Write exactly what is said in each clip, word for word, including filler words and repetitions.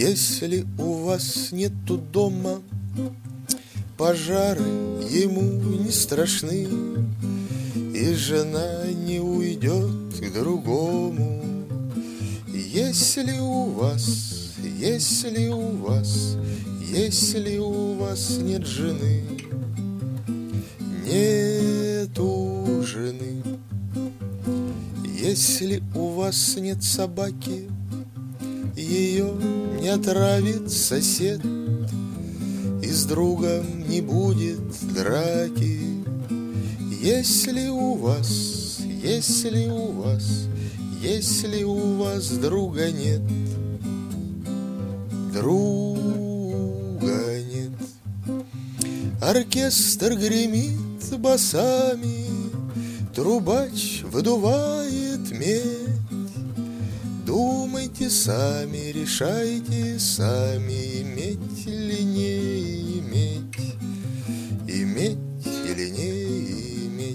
Если у вас нету дома, пожары ему не страшны, и жена не уйдет к другому. Если у вас, если у вас, если у вас нет жены, нету жены. Если у вас нет собаки, ее не отравит сосед, и с другом не будет драки. Если у вас, если у вас, если у вас друга нет, друга нет. Оркестр гремит басами, трубач выдувает медь. Думайте сами, решайте сами, иметь или не иметь, иметь или не иметь.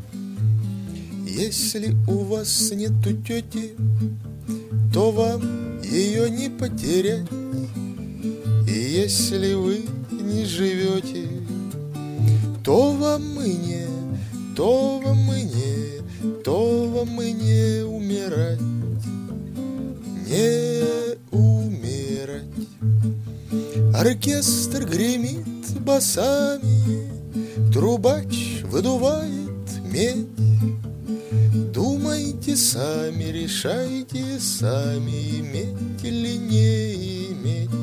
Если у вас нету тети, то вам ее не потерять. И если вы не живете, то вам и не, то вам и не, то вам и не умирать, не умирать. Оркестр гремит басами, трубач выдувает медь. Думайте сами, решайте сами, иметь или не иметь,